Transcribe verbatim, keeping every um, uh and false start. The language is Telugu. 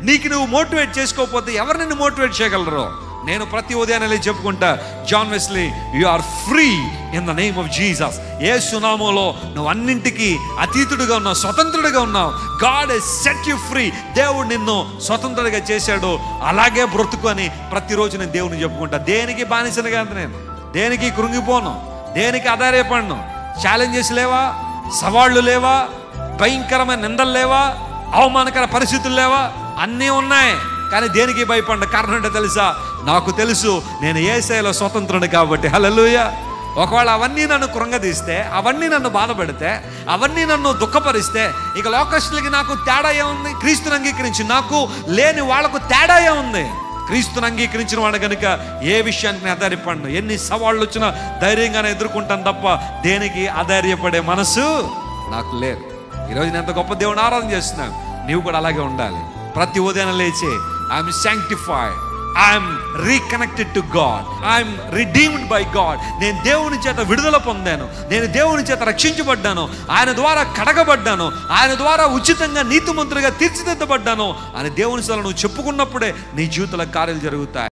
నీకు నువ్వు మోటివేట్ చేసుకోకపోతే ఎవరు నిన్ను మోటివేట్ చేయగలరు? నేను ప్రతి ఉదయాన్నే చెప్పుకుంటా, John Wesley, you are free in the name of Jesus. యేసు నామములో నువ్వు అన్నింటికి అతీతుడిగా ఉన్నావు, స్వతంత్రుడిగా ఉన్నావు. God has set you free. దేవుడు నిన్ను స్వతంత్రుడిగా చేశాడు. అలాగే బ్రతుకు అని ప్రతిరోజు నేను దేవుని చెప్పుకుంటా. దేనికి బానిసలుగా అంత నేను దేనికి కృంగిపోను, దేనికి ఆధారపడను. ఛాలెంజెస్ లేవా, సవాళ్ళు లేవా, భయంకరమైన నిందలు లేవా, అవమానకర పరిస్థితులు లేవా? అన్నీ ఉన్నాయి. కానీ దేనికి భయపడ్డ కారణం అంటే తెలుసా? నాకు తెలుసు నేను యేసయ్యలో స్వతంత్రుడు కాబట్టి. హల్లెలూయా. ఒకవేళ అవన్నీ నన్ను కృంగదీస్తే, అవన్నీ నన్ను బాధపెడితే, అవన్నీ నన్ను దుఃఖపరిస్తే, ఇక లోకస్తులకి నాకు తేడా ఏముంది? క్రీస్తుని అంగీకరించి నాకు లేని వాళ్లకు తేడా ఏముంది? క్రీస్తుని అంగీకరించిన వాడు కనుక ఏ విషయానికి నేను ఆధారపడను. ఎన్ని సవాళ్ళు వచ్చినా ధైర్యంగానే ఎదుర్కొంటాను తప్ప దేనికి ఆధారపడే మనసు నాకు లేదు. ఈరోజు నేను ఎంత గొప్ప దేవుని ఆరాధన చేస్తున్నాను. నీవు కూడా అలాగే ఉండాలి. ప్రతి ఉదయం లేచి I'm sanctified, I'm reconnected to God, I'm redeemed by God. నేను దేవుని చేత విడుదల పొందాను, నేను దేవుని చేత రక్షించబడ్డాను, ఆయన ద్వారా కడగబడ్డాను, ఆయన ద్వారా ఉచితంగా నీతిమంతులుగా తీర్చిదిద్దబడ్డాను అని దేవుని సల నువ్వు చెప్పుకున్నప్పుడే నీ జీవితంలో కార్యాలు జరుగుతాయి.